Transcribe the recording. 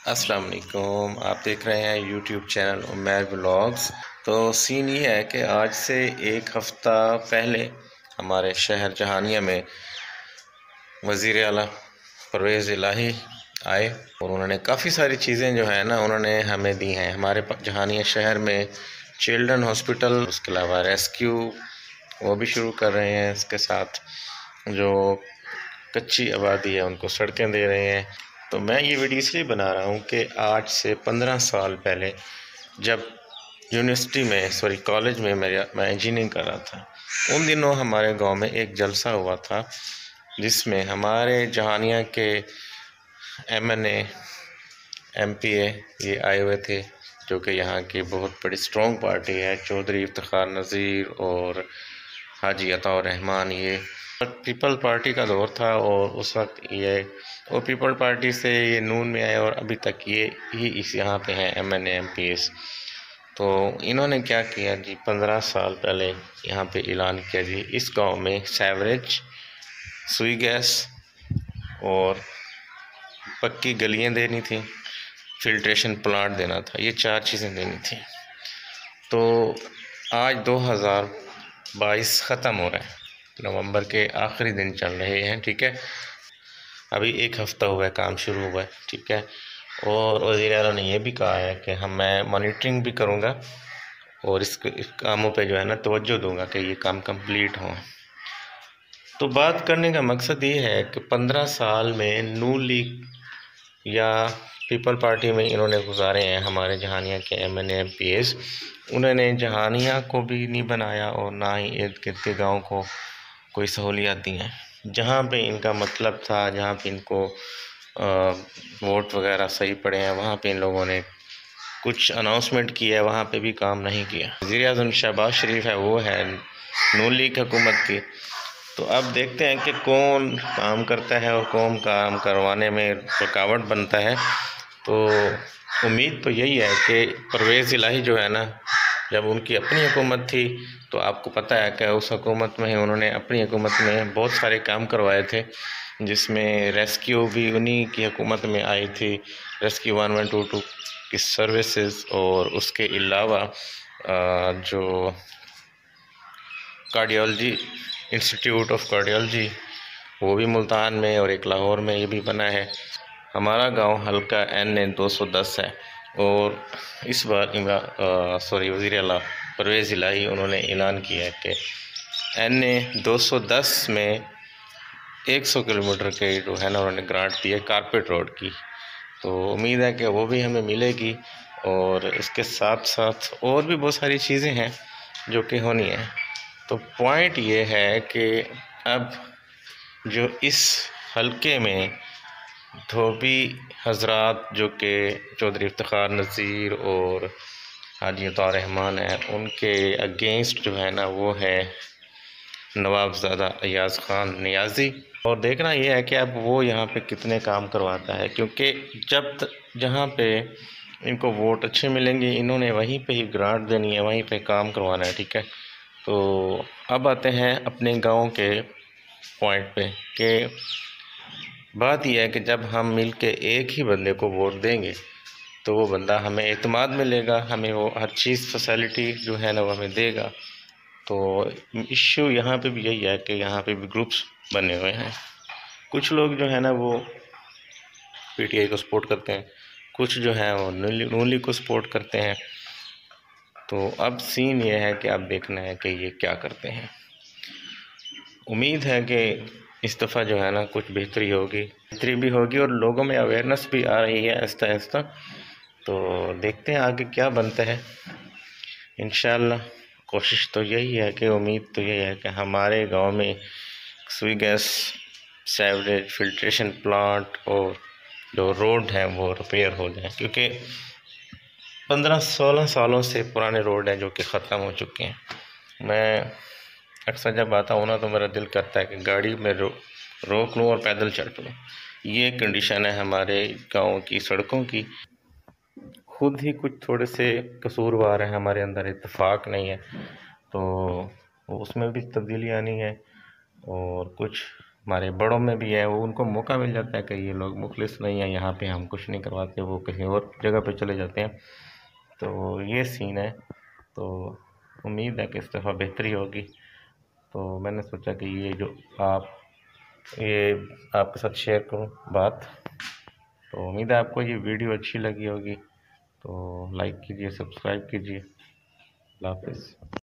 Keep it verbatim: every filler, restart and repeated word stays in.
अस्सलाम वालेकुम। आप देख रहे हैं यूट्यूब चैनल उमैर व्लॉग्स। तो सीन ये है कि आज से एक हफ़्ता पहले हमारे शहर जहानिया में वज़ीर आला परवेज़ इलाही आए और उन्होंने काफ़ी सारी चीज़ें जो है ना उन्होंने हमें दी हैं। हमारे जहानिया शहर में चिल्ड्रन हॉस्पिटल, उसके अलावा रेस्क्यू वो भी शुरू कर रहे हैं। इसके साथ जो कच्ची आबादी है उनको सड़कें दे रहे हैं। तो मैं ये वीडियो इसलिए बना रहा हूँ कि आज से पंद्रह साल पहले जब यूनिवर्सिटी में सॉरी कॉलेज में मेरा मैं इंजीनियरिंग कर रहा था, उन दिनों हमारे गांव में एक जलसा हुआ था जिसमें हमारे जहानिया के M N A M P A ये आए हुए थे, जो कि यहाँ की बहुत बड़ी स्ट्रॉन्ग पार्टी है। चौधरी इफ्तिखार नज़ीर और हाजी अताउर रहमान, ये पीपल पार्टी का दौर था और उस वक्त ये और पीपल पार्टी से ये नून में आए और अभी तक ये ही इस यहाँ पे हैं M N A M P S. तो इन्होंने क्या किया जी, पंद्रह साल पहले यहाँ पे ऐलान किया जी इस गांव में सेवरेज, सुई गैस और पक्की गलियाँ देनी थी, फिल्ट्रेशन प्लांट देना था, ये चार चीज़ें देनी थी। तो आज दो हज़ार बाईस ख़त्म हो रहा है, नवंबर के आखिरी दिन चल रहे हैं, ठीक है। अभी एक हफ़्ता हुआ है काम शुरू हुआ है, ठीक है। और वज़ीर आला ने यह भी कहा है कि हम मैं मॉनिटरिंग भी करूँगा और इस, इस कामों पे जो है ना तवज्जो दूँगा कि ये काम कंप्लीट हों। तो बात करने का मकसद ये है कि पंद्रह साल में नून लीग या पीपल पार्टी में इन्होंने गुजारे हैं हमारे जहानिया के M N A M P S. उन्होंने जहानिया को भी नहीं बनाया और ना ही इर्द गिर्द के गाँव को कोई सहूलियात दी हैं। जहाँ पे इनका मतलब था, जहाँ पे इनको आ, वोट वगैरह सही पड़े हैं, वहाँ पे इन लोगों ने कुछ अनाउंसमेंट किया है, वहाँ पे भी काम नहीं किया। वज़ीर आज़म शहबाज शरीफ है, वो है नून लीग हुकूमत की। तो अब देखते हैं कि कौन काम करता है और कौन काम करवाने में रुकावट बनता है। तो उम्मीद तो यही है कि परवेज़ इलाही जो है ना, जब उनकी अपनी हुकूमत थी तो आपको पता है कि उस हुकूमत में उन्होंने अपनी हुकूमत में बहुत सारे काम करवाए थे, जिसमें रेस्क्यू भी उन्हीं की हुकूमत में आई थी, rescue one one two two की सर्विसेज। और उसके अलावा जो कार्डियोलॉजी इंस्टीट्यूट ऑफ कार्डियोलॉजी वो भी मुल्तान में और एक लाहौर में ये भी बना है। हमारा गांव हल्का एन ए दो सौ दस है और इस बार इमरान सॉरी वज़ीर आला परवेज़ इलाही उन्होंने ऐलान किया है कि एन ए दो सौ दस में सौ किलोमीटर के जो है ना उन्होंने ग्रांट दी है कारपेट रोड की। तो उम्मीद है कि वो भी हमें मिलेगी और इसके साथ साथ और भी बहुत सारी चीज़ें हैं जो कि होनी है। तो पॉइंट ये है कि अब जो इस हलके में धोबी हजरात जो कि चौधरी इफ्तिखार नज़ीर और हाजी अताउर रहमान है, उनके अगेंस्ट जो है ना वो है नवाबज़ादा अयाज़ ख़ान नियाज़ी। और देखना ये है कि अब वो यहाँ पे कितने काम करवाता है, क्योंकि जब जहाँ पे इनको वोट अच्छे मिलेंगे इन्होंने वहीं पे ही ग्रांट देनी है, वहीं पे काम करवाना है, ठीक है। तो अब आते हैं अपने गांव के पॉइंट पे कि बात यह है कि जब हम मिल के एक ही बंदे को वोट देंगे तो वो बंदा हमें एतमाद मिलेगा, हमें वो हर चीज़ फैसिलिटी जो है ना वो हमें देगा। तो इश्यू यहाँ पे भी यही है कि यहाँ पे भी ग्रुप्स बने हुए हैं। कुछ लोग जो है ना वो पी टी आई को सपोर्ट करते हैं, कुछ जो है वो नून लीग को सपोर्ट करते हैं। तो अब सीन ये है कि अब देखना है कि ये क्या करते हैं। उम्मीद है कि इस दफ़ा जो है ना कुछ बेहतरी होगी बेहतरी भी होगी और लोगों में अवेयरनेस भी आ रही है आहिस्ता आहिस्ता। तो देखते हैं आगे क्या बनता है। इंशाअल्लाह कोशिश तो यही है कि उम्मीद तो यही है कि हमारे गांव में सुई गैस, सेवरेज, फिल्ट्रेशन प्लांट और जो रोड हैं वो रिपेयर हो जाए, क्योंकि पंद्रह सोलह सालों से पुराने रोड हैं जो कि ख़त्म हो चुके हैं। मैं अक्सर जब आता हूँ ना तो मेरा दिल करता है कि गाड़ी में रो, रोक लूँ और पैदल चल पड़ूँ। ये कंडीशन है हमारे गांव की सड़कों की। खुद ही कुछ थोड़े से कसूरवार हैं हमारे अंदर, इत्तेफाक नहीं है, तो उसमें भी तब्दीली आनी है और कुछ हमारे बड़ों में भी है, वो उनको मौका मिल जाता है कि ये लोग मुखलिस नहीं है, यहाँ पे हम कुछ नहीं करवाते, वो कहीं और जगह पे चले जाते हैं। तो ये सीन है। तो उम्मीद है कि इस दफ़ा बेहतरी होगी। तो मैंने सोचा कि ये जो आप ये आपके साथ शेयर करूं बात। तो उम्मीद है आपको ये वीडियो अच्छी लगी होगी। तो लाइक कीजिए, सब्सक्राइब कीजिए। अल्लाह हाफ़िज़।